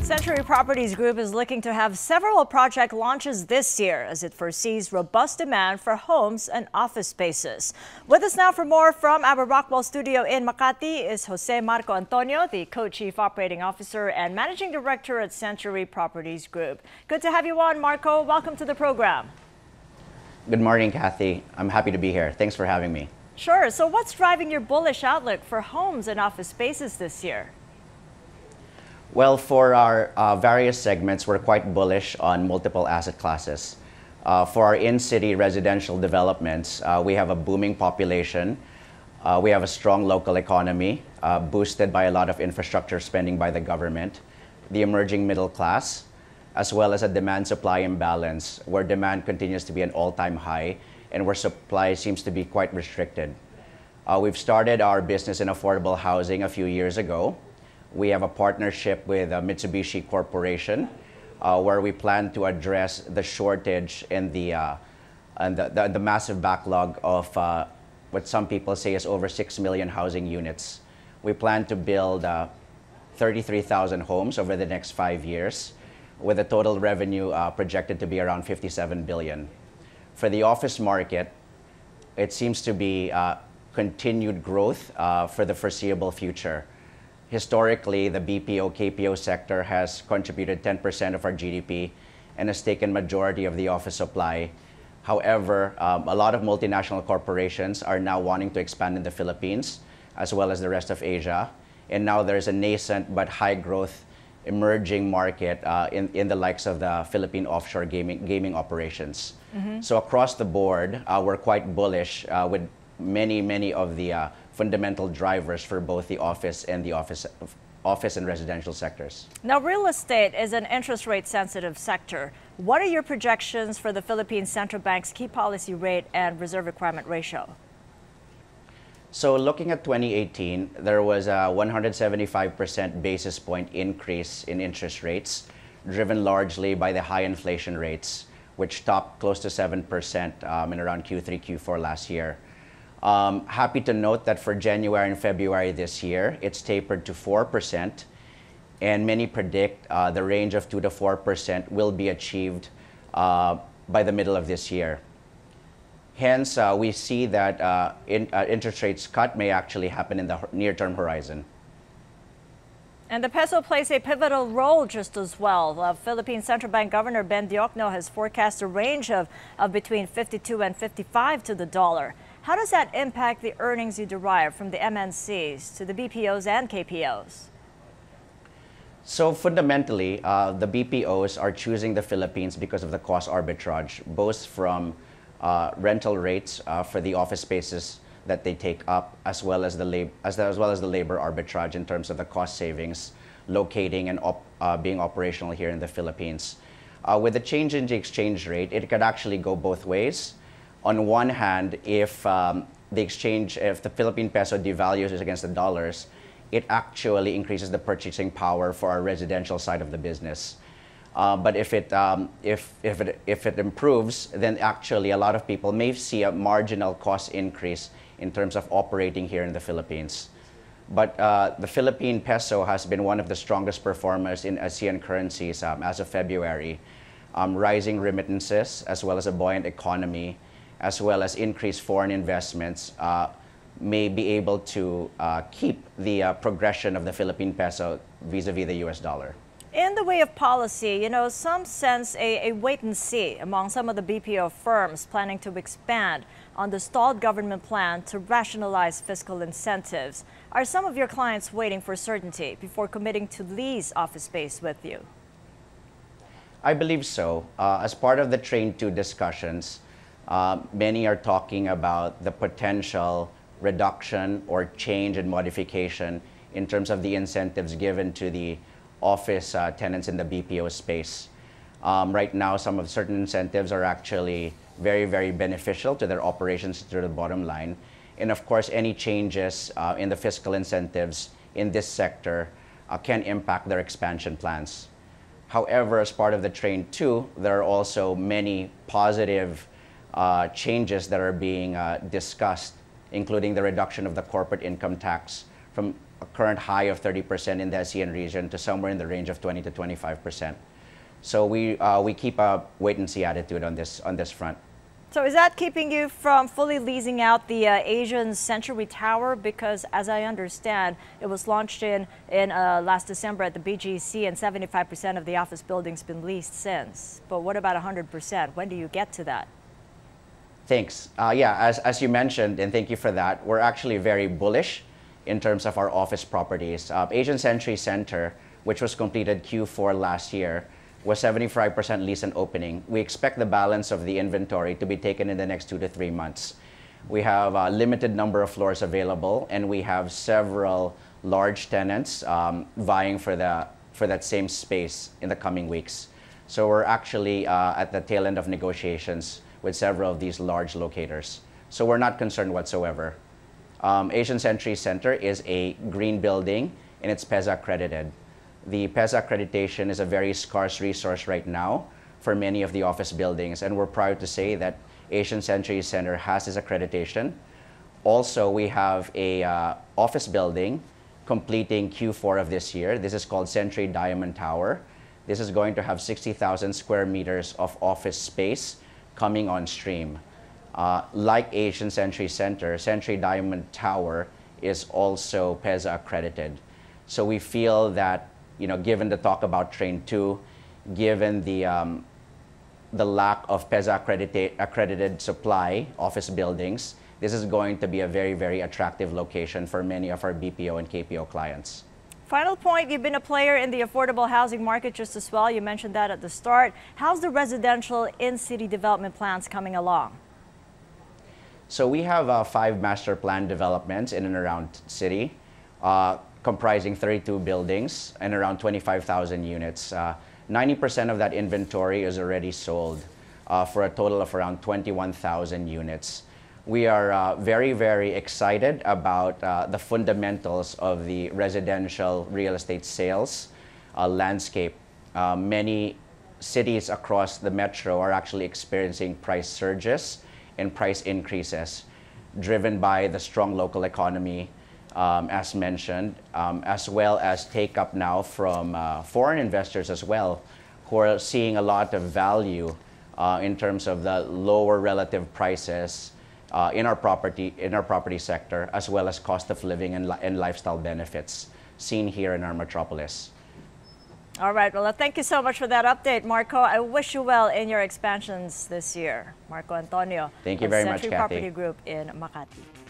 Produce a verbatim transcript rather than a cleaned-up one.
Century Properties Group is looking to have several project launches this year as it foresees robust demand for homes and office spaces. With us now for more from our Rockwell studio in Makati is Jose Marco Antonio, the Co-Chief Operating Officer and Managing Director at Century Properties Group. Good to have you on, Marco. Welcome to the program. Good morning, Kathy. I'm happy to be here. Thanks for having me. Sure. So what's driving your bullish outlook for homes and office spaces this year? Well, for our uh, various segments, we're quite bullish on multiple asset classes. Uh, for our in-city residential developments, uh, we have a booming population. Uh, we have a strong local economy, uh, boosted by a lot of infrastructure spending by the government, the emerging middle class, as well as a demand-supply imbalance, where demand continues to be an all-time high and where supply seems to be quite restricted. Uh, we've started our business in affordable housing a few years ago. We have a partnership with uh, Mitsubishi Corporation, uh, where we plan to address the shortage and the, uh, and the, the, the massive backlog of uh, what some people say is over six million housing units. We plan to build uh, thirty-three thousand homes over the next five years, with a total revenue uh, projected to be around fifty-seven billion. For the office market, it seems to be uh, continued growth uh, for the foreseeable future. Historically, the B P O K P O sector has contributed ten percent of our G D P and has taken majority of the office supply. However, um, a lot of multinational corporations are now wanting to expand in the Philippines as well as the rest of Asia. And now there's a nascent but high growth emerging market uh, in, in the likes of the Philippine offshore gaming, gaming operations. Mm-hmm. So across the board, uh, we're quite bullish uh, with many, many of the uh, fundamental drivers for both the office and the office, office and residential sectors. Now, real estate is an interest rate sensitive sector. What are your projections for the Philippine Central Bank's key policy rate and reserve requirement ratio? So looking at twenty eighteen, there was a one hundred seventy-five percent basis point increase in interest rates, driven largely by the high inflation rates, which topped close to seven percent um, in around Q three, Q four last year. Um, happy to note that for January and February this year, it's tapered to four percent, and many predict uh, the range of two to four percent will be achieved uh, by the middle of this year. Hence, uh, we see that uh, in, uh, interest rates cut may actually happen in the near-term horizon. And the peso plays a pivotal role just as well. The Philippine Central Bank Governor Ben Diokno has forecast a range of, of between fifty-two and fifty-five to the dollar. How does that impact the earnings you derive from the M N Cs to the B P Os and K P Os? So fundamentally, uh, the B P Os are choosing the Philippines because of the cost arbitrage, both from uh, rental rates uh, for the office spaces that they take up, as well as the lab as, the, as well as the labor arbitrage in terms of the cost savings, locating and op uh, being operational here in the Philippines. Uh, with the change in the exchange rate, it could actually go both ways. On one hand, if um, the exchange, if the Philippine peso devalues against the dollars, it actually increases the purchasing power for our residential side of the business. Uh, but if it, um, if, if, it, if it improves, then actually a lot of people may see a marginal cost increase in terms of operating here in the Philippines. But uh, the Philippine peso has been one of the strongest performers in ASEAN currencies um, as of February. Um, rising remittances, as well as a buoyant economy, as well as increased foreign investments, uh, may be able to uh, keep the uh, progression of the Philippine peso vis-a-vis the U S dollar. In the way of policy, you know, some sense a, a wait and see among some of the B P O firms planning to expand on the stalled government plan to rationalize fiscal incentives. Are some of your clients waiting for certainty before committing to lease office space with you? I believe so. Uh, as part of the Train two discussions, Uh, many are talking about the potential reduction or change and modification in terms of the incentives given to the office uh, tenants in the B P O space. Um, right now, some of certain incentives are actually very, very beneficial to their operations, to the bottom line. And of course, any changes uh, in the fiscal incentives in this sector uh, can impact their expansion plans. However, as part of the Train two, there are also many positive uh, changes that are being uh, discussed, including the reduction of the corporate income tax from a current high of thirty percent in the ASEAN region to somewhere in the range of twenty to twenty-five percent. So we, uh, we keep a wait-and-see attitude on this, on this front. So is that keeping you from fully leasing out the uh, Asian Century Tower? Because as I understand, it was launched in, in uh, last December at the B G C, and seventy-five percent of the office building's been leased since. But what about one hundred percent? When do you get to that? Thanks. Uh, yeah, as, as you mentioned, and thank you for that, we're actually very bullish in terms of our office properties. Uh, Asian Century Center, which was completed Q four last year, was seventy-five percent lease and opening. We expect the balance of the inventory to be taken in the next two to three months. We have a limited number of floors available, and we have several large tenants um, vying for, the, for that same space in the coming weeks. So we're actually uh, at the tail end of negotiations with several of these large locators. So we're not concerned whatsoever. Um, Asian Century Center is a green building, and it's PEZA accredited. The PEZA accreditation is a very scarce resource right now for many of the office buildings, and we're proud to say that Asian Century Center has this accreditation. Also, we have a uh, office building completing Q four of this year. This is called Century Diamond Tower. This is going to have sixty thousand square meters of office space coming on stream. Uh, like Asian Century Center, Century Diamond Tower is also PEZA accredited. So we feel that, you know, given the talk about Train two, given the, um, the lack of PEZA accredited, accredited supply office buildings, this is going to be a very, very attractive location for many of our B P O and K P O clients. Final point, you've been a player in the affordable housing market just as well. You mentioned that at the start. How's the residential in-city development plans coming along? So we have uh, five master plan developments in and around city, uh, comprising thirty-two buildings and around twenty-five thousand units. Uh, ninety percent of that inventory is already sold uh, for a total of around twenty-one thousand units. We are uh, very, very excited about uh, the fundamentals of the residential real estate sales uh, landscape. Uh, many cities across the metro are actually experiencing price surges and price increases driven by the strong local economy, um, as mentioned, um, as well as take up now from uh, foreign investors as well, who are seeing a lot of value uh, in terms of the lower relative prices Uh, in our property in our property sector, as well as cost of living and, li and lifestyle benefits seen here in our metropolis. All right, well, thank you so much for that update, Marco. I wish you well in your expansions this year. Marco Antonio, thank you very much, Century Kathy. Property Group in Makati.